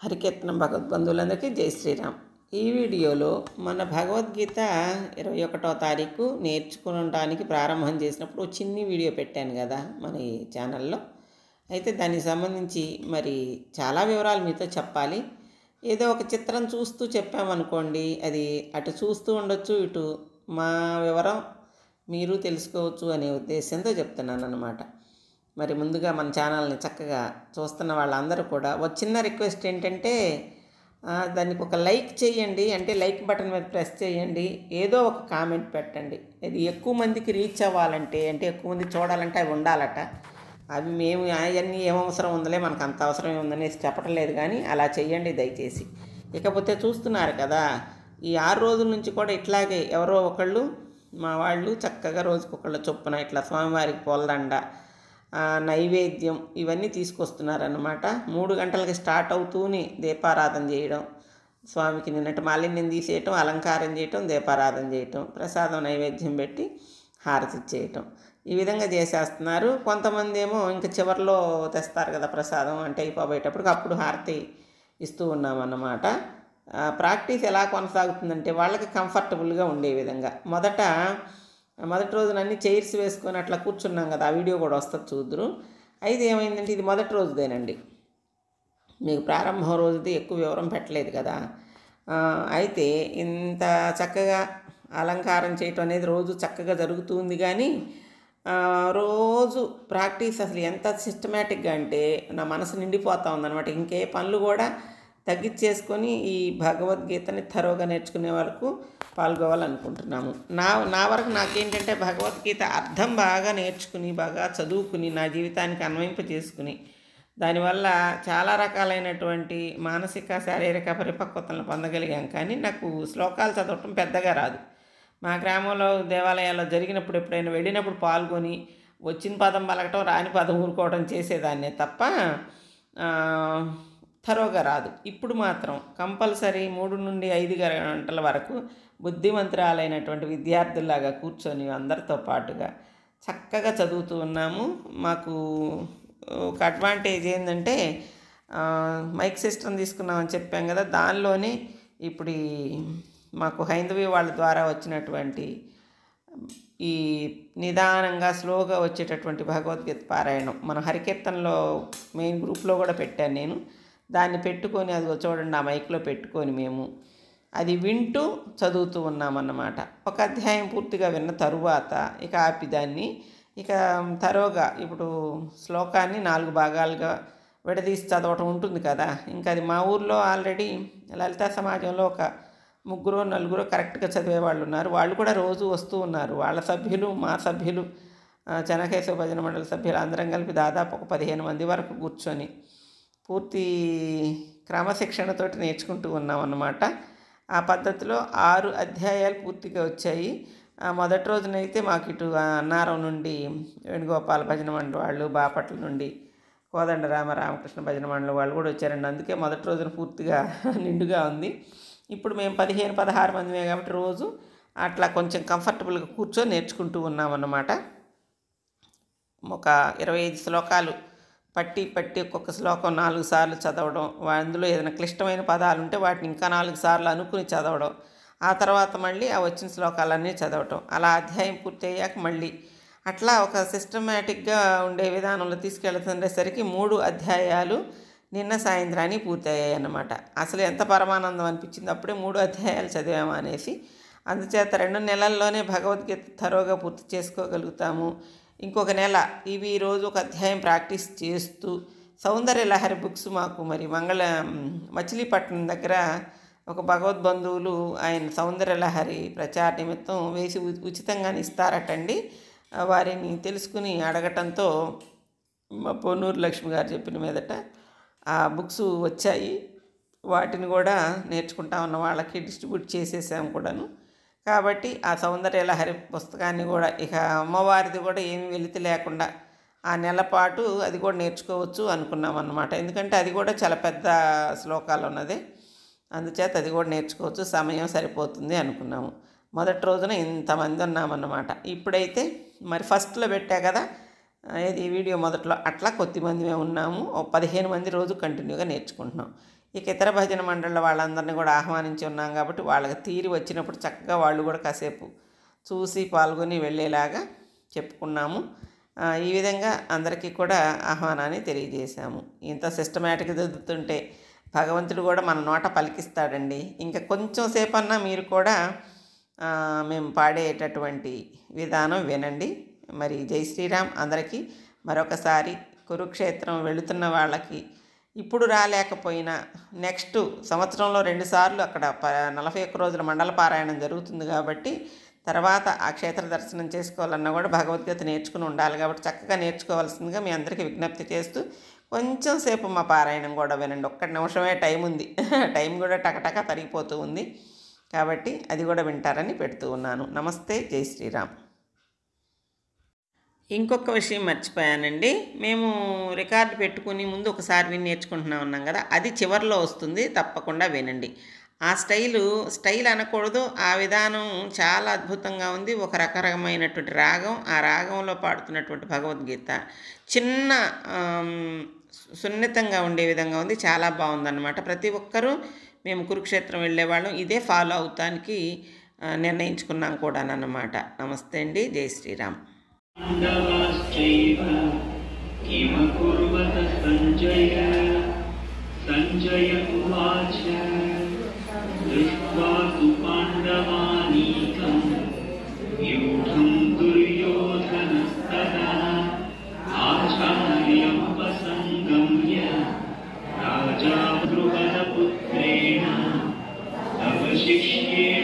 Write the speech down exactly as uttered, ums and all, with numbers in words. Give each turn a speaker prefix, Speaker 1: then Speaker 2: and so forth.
Speaker 1: హరికీర్తనం భగవద్బంధువులందరికీ జై శ్రీరామ్. ఈ వీడియోలో మన భగవద్గీత ఇరవై ఒకటో తారీఖు నేర్చుకోవడానికి ప్రారంభం చేసినప్పుడు చిన్ని వీడియో పెట్టాను కదా మన ఈ ఛానల్లో. అయితే దానికి సంబంధించి మరి చాలా వివరాలు మీతో చెప్పాలి. ఏదో ఒక చిత్రం చూస్తూ చెప్పామనుకోండి, అది అటు చూస్తూ ఉండొచ్చు, ఇటు మా వివరం మీరు తెలుసుకోవచ్చు అనే ఉద్దేశంతో చెప్తున్నాను అన్నమాట. మరి ముందుగా మన ఛానల్ని చక్కగా చూస్తున్న వాళ్ళందరూ కూడా ఒక చిన్న రిక్వెస్ట్ ఏంటంటే, దానికి ఒక లైక్ చేయండి. అంటే లైక్ బటన్ మీద ప్రెస్ చేయండి, ఏదో ఒక కామెంట్ పెట్టండి. అది ఎక్కువ మందికి రీచ్ అవ్వాలంటే, అంటే ఎక్కువ మంది చూడాలంటే అవి ఉండాలట. అవి మేము అవన్నీ ఏమవసరం ఉందలే, మనకు అంత అవసరం ఉందనేసి చెప్పడం లేదు, కానీ అలా చెయ్యండి దయచేసి. ఇకపోతే చూస్తున్నారు కదా, ఈ ఆరు రోజుల నుంచి కూడా ఇట్లాగే ఎవరో ఒకళ్ళు మా వాళ్ళు చక్కగా రోజుకొకళ్ళు చొప్పున ఇట్లా స్వామివారికి పూలదండ, నైవేద్యం ఇవన్నీ తీసుకొస్తున్నారన్నమాట. మూడు గంటలకి స్టార్ట్ అవుతూనే దీపారాధన చేయడం, స్వామికి నిన్నటి మాలిన్యం తీసేయటం, అలంకారం చేయటం, దీపారాధన చేయటం, ప్రసాదం నైవేద్యం పెట్టి హారతి ఇచ్చేయటం, ఈ విధంగా చేసేస్తున్నారు. కొంతమంది ఏమో ఇంకా చివరిలో తెస్తారు కదా ప్రసాదం, అంటే అయిపోయేటప్పటికి అప్పుడు హారతి ఇస్తూ ఉన్నామన్నమాట. ప్రాక్టీస్ ఎలా కొనసాగుతుందంటే వాళ్ళకి కంఫర్టబుల్గా ఉండే విధంగా. మొదట మొదటి రోజున అన్ని చైర్స్ వేసుకొని అట్లా కూర్చున్నాం కదా, ఆ వీడియో కూడా వస్తుంది చూద్దరు. అయితే ఏమైందంటే ఇది మొదటి రోజుదేనండి, మీకు ప్రారంభం రోజుది ఎక్కువ వివరం పెట్టలేదు కదా. అయితే ఇంత చక్కగా అలంకారం చేయటం అనేది రోజు చక్కగా జరుగుతుంది, కానీ రోజు ప్రాక్టీస్ అసలు ఎంత సిస్టమేటిక్గా అంటే నా మనసు నిండిపోతూ ఉందన్నమాట. ఇంకే పనులు కూడా తగ్గించేసుకొని ఈ భగవద్గీతని థరోగా నేర్చుకునే వరకు పాల్గొవాలనుకుంటున్నాము. నా నా వరకు నాకేంటంటే భగవద్గీత అర్థం బాగా నేర్చుకుని, బాగా చదువుకుని, నా జీవితానికి అన్వయింప చేసుకుని, దానివల్ల చాలా రకాలైనటువంటి మానసిక శారీరక పరిపక్వతలను పొందగలిగాం. కానీ నాకు శ్లోకాలు చదవటం పెద్దగా రాదు. మా గ్రామంలో దేవాలయాల్లో జరిగినప్పుడు ఎప్పుడైనా వెళ్ళినప్పుడు పాల్గొని వచ్చిన పదం పలకటం, రాని పదం ఊరుకోవడం చేసేదాన్నే తప్ప థరోగా రాదు. ఇప్పుడు మాత్రం కంపల్సరీ మూడు నుండి ఐదు గంటల వరకు బుద్ధిమంతురాలైనటువంటి విద్యార్థుల్లాగా కూర్చొని అందరితో పాటుగా చక్కగా చదువుతూ ఉన్నాము. మాకు ఒక అడ్వాంటేజ్ ఏంటంటే మైక్ సిస్టమ్ తీసుకున్నామని చెప్పాం కదా, దానిలోనే ఇప్పుడు మాకు హైందవి వాళ్ళ ద్వారా వచ్చినటువంటి ఈ నిదానంగా స్లోగా వచ్చేటటువంటి భగవద్గీత పారాయణం మన హరికీర్తనలో మెయిన్ గ్రూప్లో కూడా పెట్టాను నేను. దాన్ని పెట్టుకొని అది చూడండి, ఆ మైక్లో పెట్టుకొని మేము అది వింటూ చదువుతూ ఉన్నామన్నమాట. ఒక అధ్యాయం పూర్తిగా విన్న తరువాత ఇక ఆపి దాన్ని ఇక తరోగా ఇప్పుడు శ్లోకాన్ని నాలుగు భాగాలుగా విడదీసి చదవటం ఉంటుంది కదా. ఇంకా అది మా ఊర్లో ఆల్రెడీ లలితా సమాజంలో ఒక ముగ్గురు నలుగురు కరెక్ట్గా చదివే వాళ్ళు ఉన్నారు. వాళ్ళు కూడా రోజు వస్తూ ఉన్నారు. వాళ్ళ సభ్యులు, మా సభ్యులు, చెనకేశవ భజన మండలి సభ్యులు అందరం కలిపి దాదాపు ఒక పదిహేను మంది వరకు కూర్చొని పూర్తి క్రమశిక్షణతోటి నేర్చుకుంటూ ఉన్నాం అన్నమాట. ఆ పద్ధతిలో ఆరు అధ్యాయాలు పూర్తిగా వచ్చాయి. మొదటి రోజునైతే మాకు ఇటు అన్నారం నుండి వేణుగోపాల భజన మండలి వాళ్ళు, బాపట్ల నుండి కోదండ రామ రామకృష్ణ భజన మండలి వాళ్ళు కూడా వచ్చారండి. అందుకే మొదటి రోజున పూర్తిగా నిండుగా ఉంది. ఇప్పుడు మేము పదిహేను పదహారు మందిమే కాబట్టి రోజు అట్లా కొంచెం కంఫర్టబుల్గా కూర్చొని నేర్చుకుంటూ ఉన్నామన్నమాట. ఒక ఇరవై ఐదు శ్లోకాలు పట్టి పట్టి ఒక్కొక్క శ్లోకం నాలుగు సార్లు చదవడం, అందులో ఏదైనా క్లిష్టమైన పదాలు ఉంటే వాటిని ఇంకా నాలుగు సార్లు అనుకుని చదవడం, ఆ తర్వాత మళ్ళీ ఆ వచ్చిన శ్లోకాలన్నీ చదవటం, అలా అధ్యాయం పూర్తి అయ్యాక మళ్ళీ అట్లా ఒక సిస్టమేటిక్గా ఉండే విధానంలో తీసుకెళ్తుండేసరికి మూడు అధ్యాయాలు నిన్న సాయంత్రానికి పూర్తయ్యాయి అన్నమాట. అసలు ఎంత పరమానందం అనిపించింది అప్పుడే మూడు అధ్యాయాలు చదివాము అనేసి. అందుచేత రెండు నెలల్లోనే భగవద్గీత థరోగా పూర్తి చేసుకోగలుగుతాము. ఇంకొక నెల ఇవి రోజు ఒక అధ్యాయం ప్రాక్టీస్ చేస్తూ సౌందర్య లహరి బుక్స్ మాకు మరి మంగళ మచిలీపట్నం దగ్గర ఒక భగవద్బంధువులు ఆయన సౌందర్య లహరి ప్రచార నిమిత్తం వేసి ఉచితంగానే ఇస్తారటండి. వారిని తెలుసుకుని అడగటంతో మా పొన్నూరు లక్ష్మి గారు చెప్పిన మీదట ఆ బుక్స్ వచ్చాయి. వాటిని కూడా నేర్చుకుంటా ఉన్న వాళ్ళకి డిస్ట్రిబ్యూట్ చేసేసాము కూడాను. కాబట్టి ఆ సౌందర్య లహరి పుస్తకాన్ని కూడా ఇక అమ్మవారిది కూడా ఏమీ వెలితి లేకుండా ఆ నెల పాటు అది కూడా నేర్చుకోవచ్చు అనుకున్నాం అన్నమాట. ఎందుకంటే అది కూడా చాలా పెద్ద శ్లోకాలు ఉన్నది, అందుచేత అది కూడా నేర్చుకోవచ్చు, సమయం సరిపోతుంది అనుకున్నాము. మొదటి రోజున ఇంతమంది ఉన్నామన్నమాట. ఇప్పుడైతే మరి ఫస్ట్లో పెట్టా కదా ఇది వీడియో మొదట్లో, అట్లా కొద్దిమంది మేము ఉన్నాము. పదిహేను మంది రోజు కంటిన్యూగా నేర్చుకుంటున్నాం. ఇక ఇతర భజన మండళ్ళ వాళ్ళందరినీ కూడా ఆహ్వానించి ఉన్నాం కాబట్టి వాళ్ళకి తీరి వచ్చినప్పుడు చక్కగా వాళ్ళు కూడా కాసేపు చూసి పాల్గొని వెళ్ళేలాగా చెప్పుకున్నాము. ఈ విధంగా అందరికీ కూడా ఆహ్వానాన్ని తెలియజేశాము. ఇంత సిస్టమేటిక్గా చదువుతుంటే భగవంతుడు కూడా మన నోట పలికిస్తాడండి. ఇంకా కొంచెం సేపన్నా మీరు కూడా మేము పాడేటటువంటి విధానం వినండి. మరి జై శ్రీరామ్. అందరికీ మరొకసారి కురుక్షేత్రం వెళుతున్న వాళ్ళకి ఇప్పుడు రాలేకపోయినా నెక్స్ట్ సంవత్సరంలో రెండుసార్లు అక్కడ ప నలభై ఒక్క రోజుల మండల పారాయణం జరుగుతుంది కాబట్టి తర్వాత ఆ క్షేత్ర దర్శనం చేసుకోవాలన్నా కూడా భగవద్గీత నేర్చుకుని ఉండాలి కాబట్టి చక్కగా నేర్చుకోవాల్సిందిగా మీ అందరికీ విజ్ఞప్తి చేస్తూ కొంచెం సేపు మా పారాయణం కూడా వినండి. ఒక్క నిమిషమే టైం ఉంది, టైం కూడా టకటక తరిగిపోతూ ఉంది కాబట్టి అది కూడా వింటారని పెడుతూ ఉన్నాను. నమస్తే, జై శ్రీరామ్. ఇంకొక విషయం మర్చిపోయానండి. మేము రికార్డు పెట్టుకుని ముందు ఒకసారి విని నేర్చుకుంటున్నా ఉన్నాం కదా, అది చివరిలో వస్తుంది, తప్పకుండా వినండి. ఆ స్టైలు స్టైల్ అనకూడదు, ఆ విధానం చాలా అద్భుతంగా ఉంది. ఒక రకరకమైనటువంటి రాగం, ఆ రాగంలో పాడుతున్నటువంటి భగవద్గీత చిన్న సున్నితంగా ఉండే విధంగా ఉంది. చాలా బాగుందన్నమాట. ప్రతి ఒక్కరూ మేము కురుక్షేత్రం వెళ్ళేవాళ్ళం ఇదే ఫాలో అవుతానికి నిర్ణయించుకున్నాం కూడా అన్నమాట. నమస్తే అండి, జై శ్రీరామ్.
Speaker 2: సంజయ ఉవాచ దృష్ట్వా తు పాండవానీకం వ్యూఢం దుర్యోధనస్తదా ఆచార్యముపసంగమ్య రాజా ద్రుపదపుత్రేణ తవ శిష్యేణ